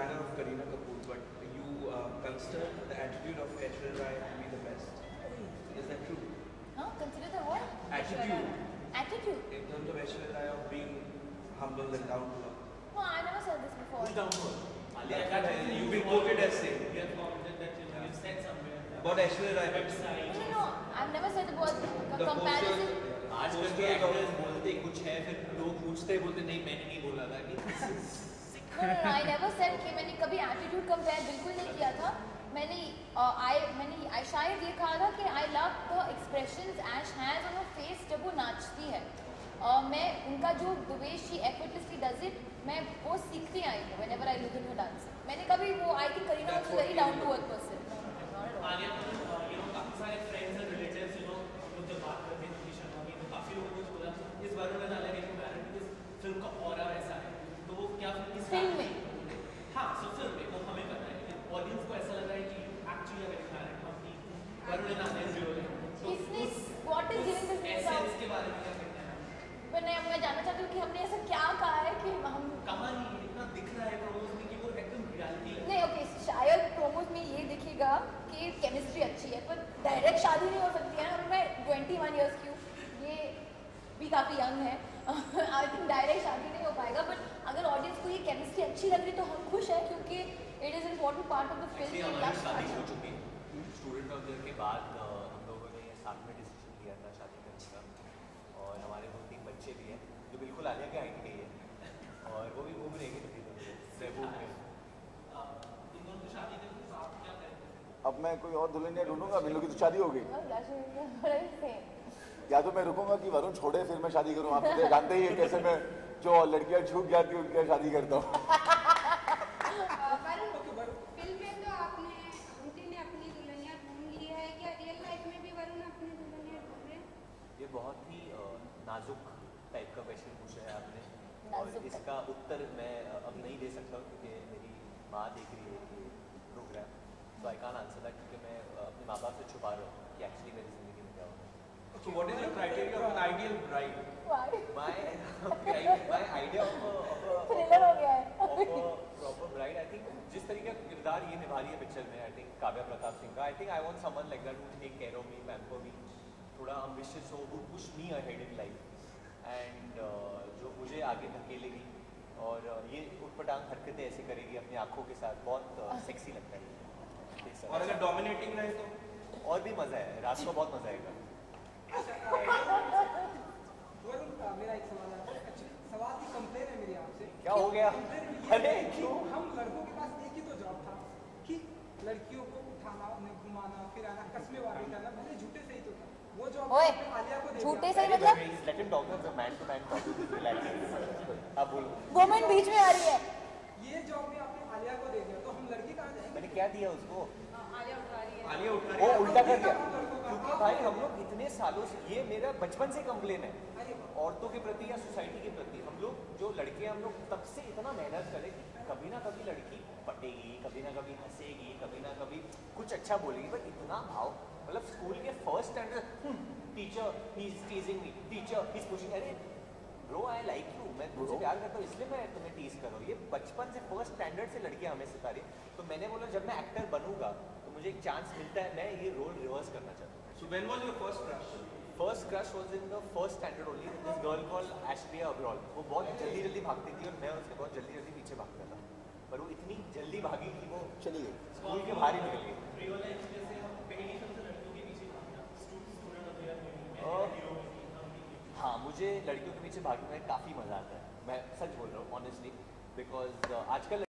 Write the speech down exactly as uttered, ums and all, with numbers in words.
admirer of Kareena Kapoor, but you uh, consider the attitude of Aishwarya Rai to be the best. Is that true? Huh? Consider the what? Attitude. Attitude? In terms of Aishwarya Rai of being humble and down to earth. No, I never said this before. Who's down to earth? You've been quoted as saying. You have commented that you have said somewhere. About Aishwarya Rai. Website. No, no, no. I've never said the word The comparison. posters- आजकल के actors बोलते कुछ है फिर लोग पूछते बोलते नहीं मैंने नहीं बोला था कि No, no, no, I never said कि मैंने कभी एटीट्यूड कंपेयर बिल्कुल नहीं किया था. मैंने आई मैंने आई शायद ये कहा था कि I love the expressions Aish has on her face जब वो नाचती है. uh, मैं उनका जो the way she effortlessly does it मैं वो सीखती आई हूँ whenever I look in her dance. मैंने कभी वो I think Kareena was very down to earth person. आगे यू नो काफी सारे friends and relatives you know हम लोग जब बात करते हैं नीतीश शर्मा की तो काफी लोगों को बोला इस बार में डाला गया कि मैरिड इस फिल्म का ऑरा ऐसा है तो वो क्या किस फिल्म में हाँ सो फिल्म में वो हमें पता है लेकिन ऑडियंस को ऐसा लग रहा है कि एक्चुअली अगर मैरिड हम की वरुण नाले जो है किसने what is giving this essence के बारे में क्या कहते हैं पर मैं मैं जानना चाहती हूँ कि हमने ऐसा क्या कहा है कि हम कहानी इतना दिख रहा है प्रोमोस में कि वो एकदम रियलिटी नहीं. ओके शायद प्रोमोज में ये दिखेगा कि केमिस्ट्री अच्छी है पर डायरेक्ट शादी नहीं हो सकती है. और मैं ट्वेंटी वन ईयर्स की हूँ ये भी काफ़ी यंग है. आई थिंक डायरेक्ट शादी नहीं हो पाएगा बट अगर ऑडियंस को ये केमिस्ट्री अच्छी लग रही तो हम खुश हैं क्योंकि it is important part of the film. हमारी शादी हो चुकी है स्टूडेंट ऑफ ईयर के बाद हम लोगों ने साथ में डिसीजन लिया था शादी करने का और हमारे दो तीन बच्चे भी हैं जो बिल्कुल आलिया के हाइट के हैं और वो भी घूम रहेंगे महबूब में. अब मैं कोई और दुल्हनिया ढूंढूंगा. इन लोगों की तो शादी हो गई. या तो मैं रुकूंगा कि वरुण छोड़े फिर मैं शादी करूं. आप तो जानते ही हैं कैसे मैं जो लड़कियां छूट जाती हैं उनके शादी करता हूं. फिल्म में तो आपने आंटी ने अपनी दुल्हनिया ढूंढ ली है क्या रियल लाइफ में भी वरुण अपनी दुल्हनिया ढूंढ रहे हैं? ये बहुत ही नाजुक टाइप का क्वेश्चन पूछा है आपने और इसका उत्तर मैं अब नहीं दे सकता क्योंकि मेरी माँ देख रही है ये प्रोग्राम. तो आई कांट आंसर दैट क्योंकि मैं अपने माँ बाप से छुपा रहा हूँ कि एक्चुअली मेरी ज़िंदगी में क्या होता है. So what is your criteria of an ideal bride? Why? My my idea of a, of a, Thriller हो गया है. of a proper bride, I think जिस तरीके का किरदार ये निभा रही है पिक्चर में, I think काव्या प्रताप सिंह का, I think I want someone like that who will take care of me, pamper me, थोड़ा ambitious हो, who push me ahead in life, and uh, जो मुझे आगे धकेलेगी और uh, ये उठपटांग हरकतें ऐसे करेगी अपनी आँखों के साथ, बहुत सेक्सी uh, लगता है. और अगर डोमिनेटिंग रहे तो और भी मज़ा है. रात को बहुत मज़ा आएगा. वरुण मेरा एक सवाल है. एक्चुअली सवाल की कंप्लेन है मेरी आपसे. क्या हो गया? अरे क्यों हम लड़कों के पास एक ही तो जॉब था कि लड़कियों को उठाना उन्हें घुमाना फिराना कस्मे वाली करना भले झूठे से ही तो था वो जॉब. ओए आलिया को झूठे से ही मतलब Let him talk to man to man talk. अब बोलो. वुमेन बीच में आ रही है. ये जॉब में आपने आलिया को दे दिया तो हम लड़के कहाँ जाएंगे? मैंने क्या दिया उसको? आलिया उठा रही है. आलिया उठा वो रही है. उल्टा कर दिया क्योंकि भाई हम लोग इतने सालों से ये मेरा बचपन से कंप्लेन है औरतों के प्रति या सोसाइटी के प्रति. हम लोग जो लड़के हम लोग तब से इतना मेहनत करें कि कभी ना कभी लड़की पटेगी, कभी ना कभी हंसेगी, कभी ना कभी कुछ अच्छा बोलेगी. बट इतना भाव मतलब स्कूल के first standard teacher he is teasing me, teacher he is pushing. अरे ब्रो आई लाइक यू, मैं तुमसे प्यार करता हूँ इसलिए मैं तुम्हें टीज कर रहा हूँ. ये बचपन से फर्स्ट स्टैंडर्ड से लड़कियाँ हमें सिखा रही. तो मैंने बोला जब मैं एक्टर बनूंगा तो मुझे एक चांस मिलता है, मैं ये रोल रिवर्स करना चाहता हूँ. So when was your first crush? First crush was in the first standard only. This girl call Ashlia Abrol. वो बहुत जल्दी जल्दी भागती थी और मैं उससे बहुत जल्दी जल्दी पीछे भागता था. पर वो इतनी जल्दी भागी कि वो चली गई. स्कूल के बाहर ही निकल गई. हाँ मुझे लड़कियों के पीछे भागने में काफ़ी मज़ा आता है. मैं सच बोल रहा हूँ ऑनेस्टली बिकॉज आजकल